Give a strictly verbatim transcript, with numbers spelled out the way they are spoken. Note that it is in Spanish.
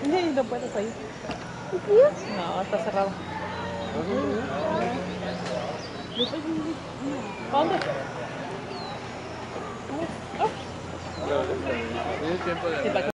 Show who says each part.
Speaker 1: Sí, no puedes ahí. No, está cerrado. ¿Dónde?
Speaker 2: Tienes tiempo de...